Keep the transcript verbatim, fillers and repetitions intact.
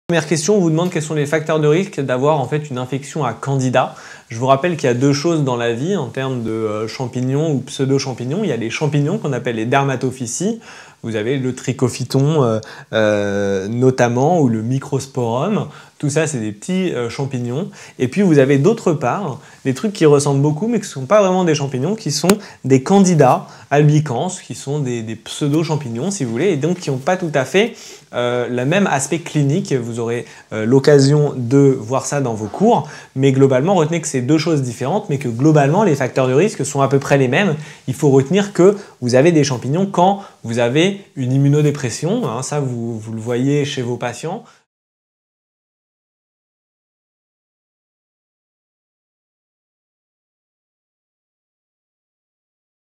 Première question, on vous demande quels sont les facteurs de risque d'avoir en fait une infection à Candida. Je vous rappelle qu'il y a deux choses dans la vie en termes de euh, champignons ou pseudo-champignons. Il y a les champignons qu'on appelle les dermatophycies. Vous avez le trichophyton euh, euh, notamment ou le microsporum. Tout ça, c'est des petits euh, champignons. Et puis, vous avez d'autre part des trucs qui ressemblent beaucoup, mais qui ne sont pas vraiment des champignons, qui sont des candida albicans, qui sont des, des pseudo-champignons, si vous voulez, et donc qui n'ont pas tout à fait euh, le même aspect clinique. Vous aurez euh, l'occasion de voir ça dans vos cours, mais globalement, retenez que c'est deux choses différentes, mais que globalement, les facteurs de risque sont à peu près les mêmes. Il faut retenir que vous avez des champignons quand vous avez une immunodépression, hein, ça vous, vous le voyez chez vos patients.